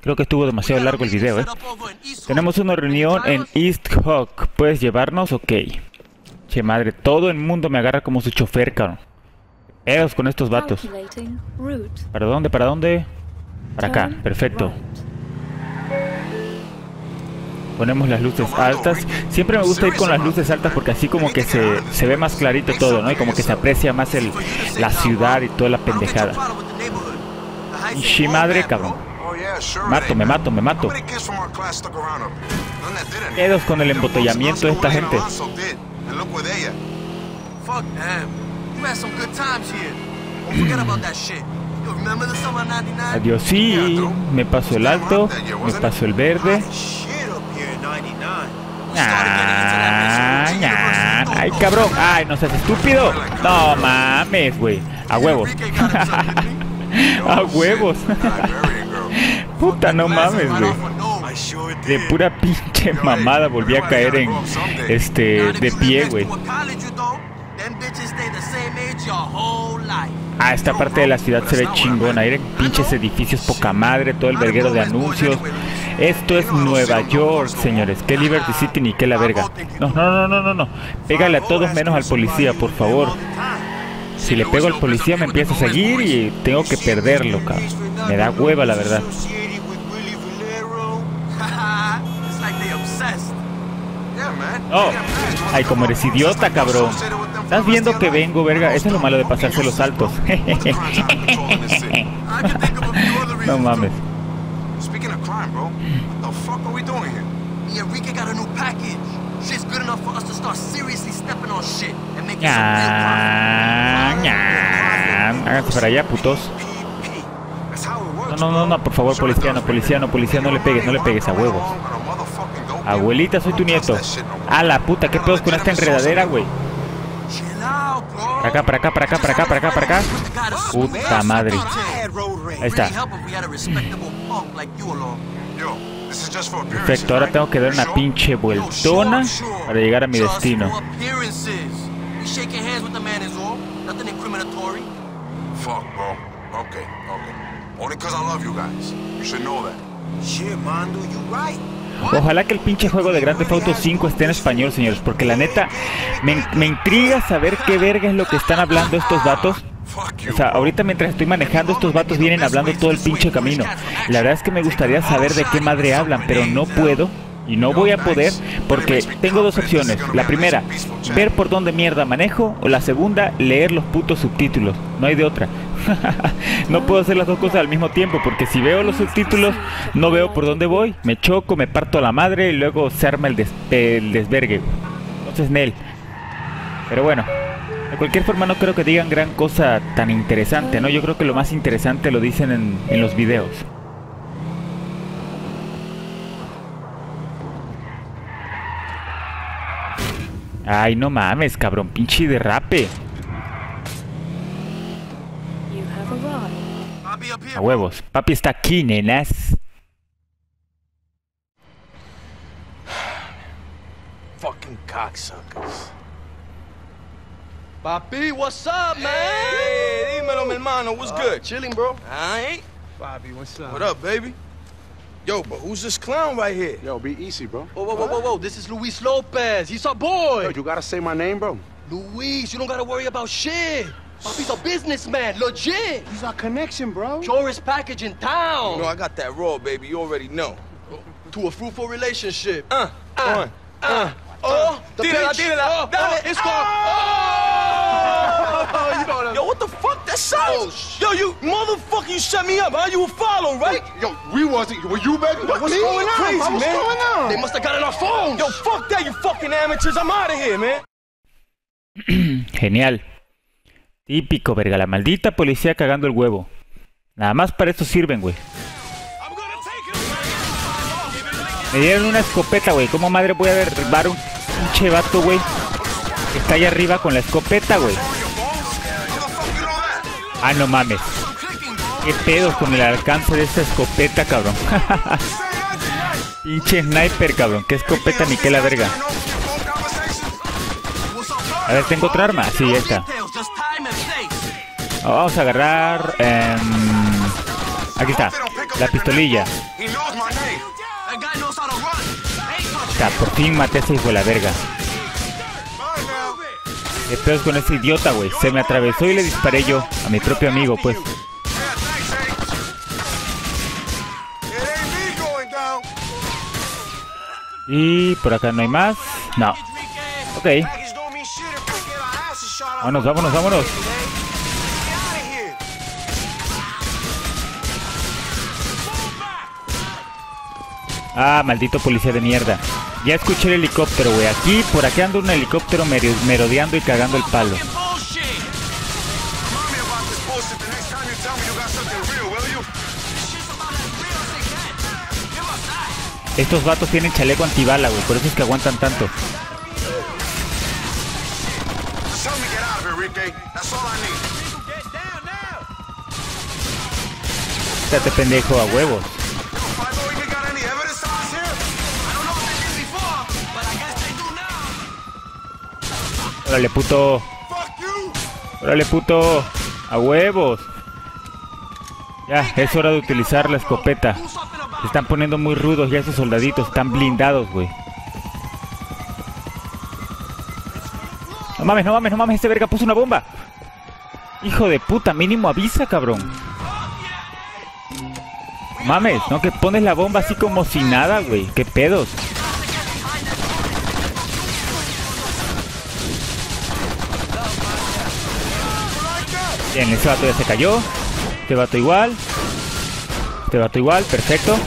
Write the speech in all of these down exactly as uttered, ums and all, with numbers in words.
Creo que estuvo demasiado largo el video, ¿eh? Tenemos una reunión en East Hawk. ¿Puedes llevarnos? Ok. Che madre, todo el mundo me agarra como su chofer, cabrón. Pedos con estos vatos. ¿Para dónde? ¿Para dónde? Para acá, perfecto. Ponemos las luces altas. Siempre me gusta ir con las luces altas porque así como que se, se ve más clarito todo, ¿no? Y como que se aprecia más el, la ciudad y toda la pendejada. Y madre, cabrón. Mato, me mato, me mato. Pedos con el embotellamiento de esta gente. Adiós, sí. Me paso el alto, me paso el verde. Nah, nah. Ay, cabrón. Ay, no seas estúpido. No mames, güey. A huevos. A huevos. Puta, no mames, güey. De pura pinche mamada volví a caer en este de pie, güey. Ah, esta parte de la ciudad se ve chingona. Hay pinches edificios poca madre, todo el verguero de anuncios. Esto es Nueva York, señores. Que Liberty City ni que la verga. No, no, no, no, no, no. Pégale a todos menos al policía, por favor. Si le pego al policía me empieza a seguir y tengo que perderlo, cabrón. Me da hueva, la verdad. Oh, ay, como eres idiota, cabrón. ¿Estás viendo que vengo, verga? Eso es lo malo de pasarse los saltos. No mames. Háganse para allá, putos. No, no, no, no, por favor, policía, no, policía, no, policía, no le pegues, no le pegues a huevos. Abuelita, soy tu nieto. A la puta, qué pedos con esta enredadera, güey. Para acá, para acá, para acá, para acá, para acá, para acá. Puta madre. Ahí está. Perfecto, ahora tengo que dar una pinche vueltona para llegar a mi destino. Ojalá que el pinche juego de Grand Theft Auto cinco esté en español, señores, porque la neta me, me intriga saber qué verga es lo que están hablando estos vatos. O sea, ahorita mientras estoy manejando, estos vatos vienen hablando todo el pinche camino. La verdad es que me gustaría saber de qué madre hablan, pero no puedo y no voy a poder porque tengo dos opciones. La primera, ver por dónde mierda manejo, o la segunda, leer los putos subtítulos. No hay de otra. No puedo hacer las dos cosas al mismo tiempo porque si veo los subtítulos no veo por dónde voy, me choco, me parto a la madre y luego se arma el, des el desvergue. Entonces, Nel. Pero bueno, de cualquier forma no creo que digan gran cosa tan interesante, ¿no? Yo creo que lo más interesante lo dicen en, en los videos. Ay, no mames, cabrón, pinche derrape. A huevos, papi está aquí, nenas. Fucking cocksuckers. Papi, what's up, man? Hey, dímelo, mi hermano. What's uh, good? Chilling, bro. Alright. Papi, what's up? What up, baby? Yo, but who's this clown right here? Yo, be easy, bro. Whoa, whoa, whoa, whoa, whoa. This is Luis Lopez. He's our boy. Yo, you gotta say my name, bro. Luis, you don't gotta worry about shit. Papi's a businessman, legit. He's our connection, bro. Purest package in town. You know, I got that raw, baby. You already know. To a fruitful relationship. Uh, uh, one, uh. uh. Oh, the Tírala, pitch. tírala. Oh, Dale. oh, it's gone. Oh! You know Yo, what the fuck? That sounds. Oh, Yo, you motherfucker, you set me up, huh? You a follow, right? Yo, we wasn't. Were you, baby? What, What's me? going on? Crazy, bro? What's man. going on? They must have got it on phones. Yo, fuck that, you fucking amateurs. I'm out of here, man. Genial. Típico, verga, la maldita policía cagando el huevo. Nada más para eso sirven, güey. Me dieron una escopeta, güey. ¿Cómo madre voy a derribar un pinche vato, güey? Que está ahí arriba con la escopeta, güey. Ah, no mames. ¿Qué pedo con el alcance de esta escopeta, cabrón? Pinche sniper, cabrón. ¿Qué escopeta ni qué la verga? A ver, ¿tengo otra arma? Sí, esta. Oh, vamos a agarrar... Um, aquí está. La pistolilla. O sea, por fin maté a ese hijo de la verga. ¿Qué pedos con ese idiota, güey? Se me atravesó y le disparé yo a mi propio amigo, pues. Y por acá no hay más. No. Ok. Vámonos, vámonos, vámonos. Ah, maldito policía de mierda. Ya escuché el helicóptero, güey. Aquí, por aquí anda un helicóptero merodeando y cagando el palo. Estos vatos tienen chaleco antibala, güey. Por eso es que aguantan tanto. Quédate pendejo, a huevos. Órale, puto. Órale, puto. A huevos. Ya, es hora de utilizar la escopeta. Se están poniendo muy rudos ya esos soldaditos. Están blindados, güey. No mames, no mames, no mames. Este verga puso una bomba. Hijo de puta, mínimo avisa, cabrón. Mames, ¿no? Que pones la bomba así como si nada, güey. ¿Qué pedos? Bien, ese vato ya se cayó. Este vato igual. Este vato igual, perfecto.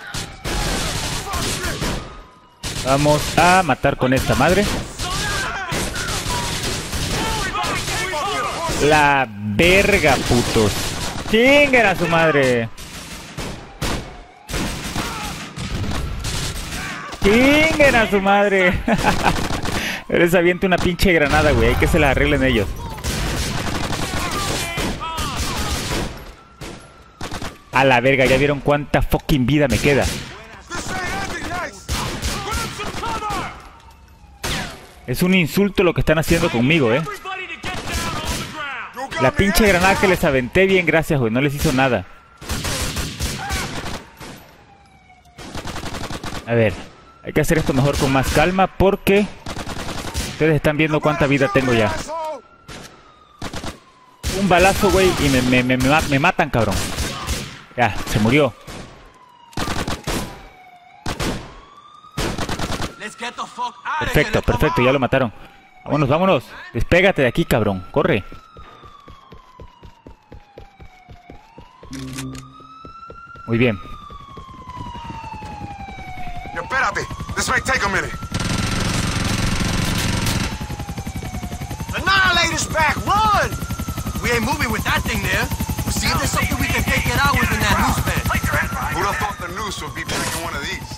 Vamos a matar con esta madre. La verga, putos. Chinguen a su madre. Chinguen a su madre. Les avienta una pinche granada, güey. Hay que se la arreglen ellos. A la verga, ¿ya vieron cuánta fucking vida me queda? Es un insulto lo que están haciendo conmigo, eh. La pinche granada que les aventé, bien, gracias, güey. No les hizo nada. A ver, hay que hacer esto mejor con más calma porque ustedes están viendo cuánta vida tengo ya. Un balazo, güey, y me, me, me, me, me matan, cabrón. Ya, se murió. Perfecto, perfecto, ya lo mataron. Vámonos, vámonos. Despégate de aquí, cabrón. Corre. Muy bien. Espérate. This may take a minute. Annihilator's back, run! We ain't moving with that thing there. We'll see if there's something we can take it out with in that noose bed. Who'd have thought the noose would be back in one of these?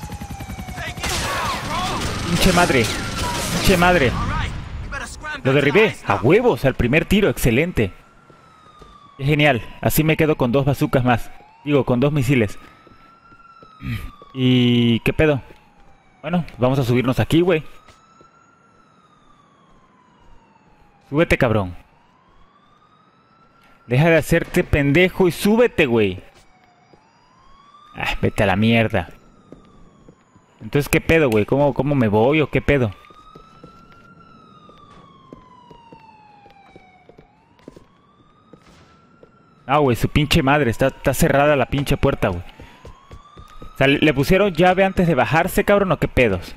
Pinche madre. Pinche madre. Lo derribé. A huevos, al primer tiro. Excelente. Qué genial. Así me quedo con dos bazucas más. Digo, con dos misiles. ¿Y qué pedo? Bueno, vamos a subirnos aquí, güey. Súbete, cabrón. Deja de hacerte pendejo y súbete, güey. Ah, vete a la mierda. Entonces, ¿qué pedo, güey? ¿Cómo, ¿Cómo me voy o qué pedo? Ah, güey, su pinche madre. Está, está cerrada la pinche puerta, güey. O sea, ¿le pusieron llave antes de bajarse, cabrón, o qué pedos?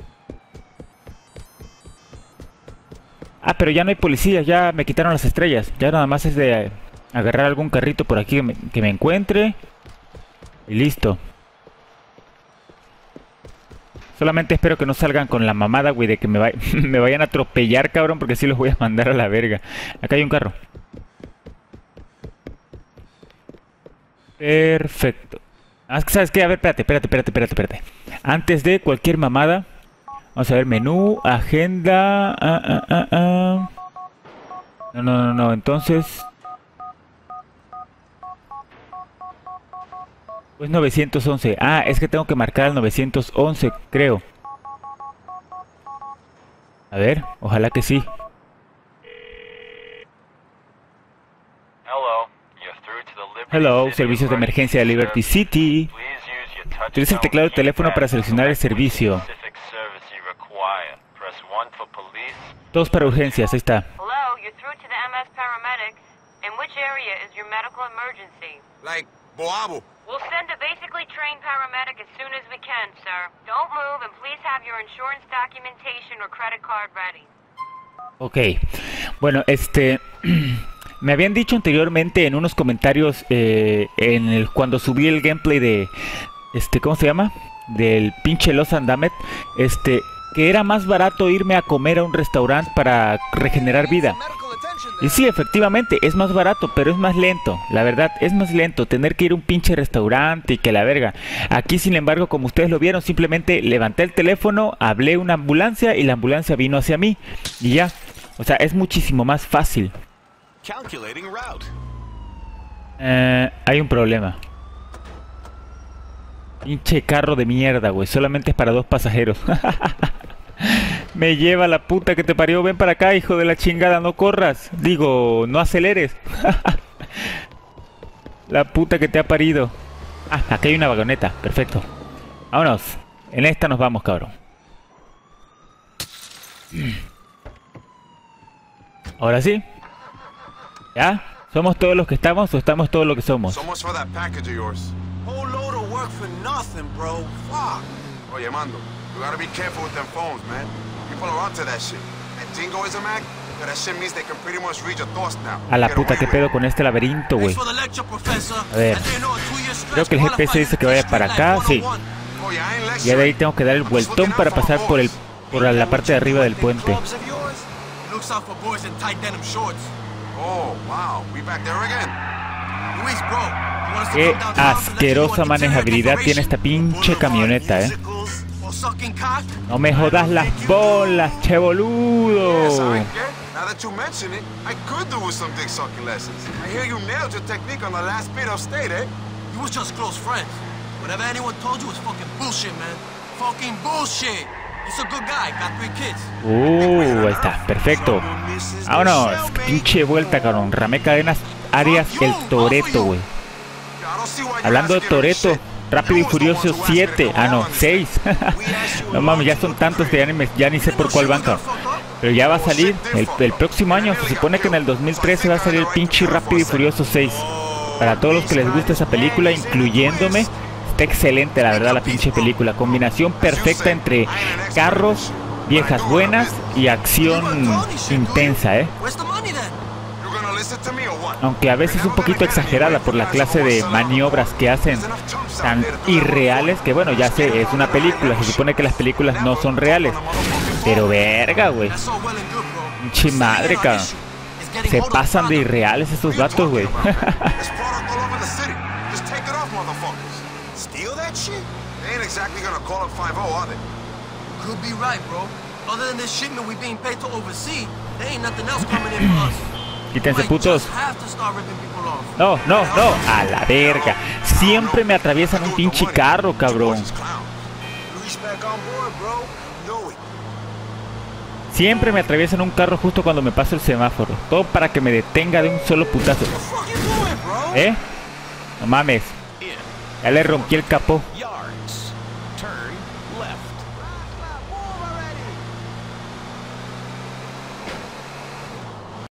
Ah, pero ya no hay policías, ya me quitaron las estrellas. Ya nada más es de agarrar algún carrito por aquí que me, que me encuentre. Y listo. Solamente espero que no salgan con la mamada, güey, de que me, va me vayan a atropellar, cabrón, porque sí los voy a mandar a la verga. Acá hay un carro. Perfecto. Ah, ¿sabes qué? A ver, espérate, espérate, espérate, espérate, espérate. Antes de cualquier mamada, vamos a ver menú, agenda. Ah, ah, ah, ah. No, no, no, no. Entonces, pues novecientos once. Ah, es que tengo que marcar al novecientos once, creo. A ver, ojalá que sí. Hello, servicios de emergencia de Liberty City. Utiliza el teclado de teléfono para seleccionar el servicio. Todos para urgencias, ahí está. Hello, you're through to the M S paramedics. In which area is your medical emergency? Like, Boabo. We'll send a basically trained paramedic as soon as we can, sir. Don't move, and please have your insurance documentation or credit card ready. Ok, bueno, este... me habían dicho anteriormente en unos comentarios eh, en el, cuando subí el gameplay de... Este, ¿cómo se llama? Del pinche Los Andamet. Este, que era más barato irme a comer a un restaurante para regenerar vida. Y sí, efectivamente, es más barato, pero es más lento. La verdad, es más lento tener que ir a un pinche restaurante y que la verga. Aquí, sin embargo, como ustedes lo vieron, simplemente levanté el teléfono, hablé a una ambulancia y la ambulancia vino hacia mí. Y ya. O sea, es muchísimo más fácil. Eh, hay un problema. Pinche carro de mierda, güey. Solamente es para dos pasajeros. Me lleva la puta que te parió. Ven para acá, hijo de la chingada. No corras. Digo, no aceleres. La puta que te ha parido. Ah, aquí hay una vagoneta. Perfecto. Vámonos. En esta nos vamos, cabrón. Ahora sí. ¿Ya? ¿Somos todos los que estamos o estamos todos los que somos? So much for that package of yours. Whole load of work for nothing, bro. Fuck. Oye, Mando, you gotta be careful with them phones, man. People are onto that shit. And jingoism act, that shit means they can pretty much read your thoughts now. A la Get puta, away qué with pedo it. con este laberinto, güey. Thanks for the lecture, professor. A ver. I didn't know a two-year stretch Creo que el G P S dice que vaya para acá, sí. Oye, I ain't lecturing. Ya de ahí tengo que dar el vueltón para pasar por el por la parte de arriba del puente. Looks out for boys in tight denim shorts. Oh, wow. We back there again. Luis, bro, you want us to Qué come downtown to let you asquerosa on manejabilidad interior tiene esta decoration? pinche camioneta, eh. Or sucking cock? No me jodas las bolas, che Yes, boludo. I get. Now that you mention it, I could do with some dick sucking lessons. I hear you nailed your technique on the last bit of state, eh? You was just close friends. Whatever anyone told you was fucking bullshit, man. Fucking bullshit. He's a good guy, got three kids. Uh, ahí está, perfecto. Vámonos, pinche vuelta, cabrón. Ramé Cadenas Arias, el Toreto, güey. Hablando de Toreto, Rápido y Furioso siete. Ah, no, seis. No mames, ya son tantos que ya ni, me, ya ni sé por cuál van, cabrón. Pero ya va a salir el, el próximo año. Se supone que en el dos mil trece va a salir el pinche Rápido y Furioso seis. Para todos los que les gusta esa película, incluyéndome. Está excelente, la verdad, la pinche película. Combinación perfecta entre carros, viejas buenas y acción intensa, ¿eh? Where's the money then? You gonna listen to me or what? Aunque a veces un poquito exagerada por la clase de maniobras que hacen tan irreales que, bueno, ya sé, es una película. Se supone que las películas no son reales. Pero verga, güey. That's all well and good, bro. Pinche madre, cabrón. It's getting Se hold of pasan de product. irreales estos vatos, güey. There's product all over the city. Just take it off, motherfuckers. Steal that shit? They ain't exactly gonna call it five oh, are they? Could be right, bro. Other than this shipment we being paid to oversee, there ain't nothing else coming in for us. Quítense, Might putos. just have to start ripping people off. No, no, no. A la verga. Siempre me atraviesan un pinche carro, cabrón. Luis back on board, bro. Know it. Siempre me atraviesan un carro justo cuando me paso el semáforo. Todo para que me detenga de un solo putazo. What the fuck you doing, bro? ¿Eh? No mames. Ya le rompí el capó. Yo,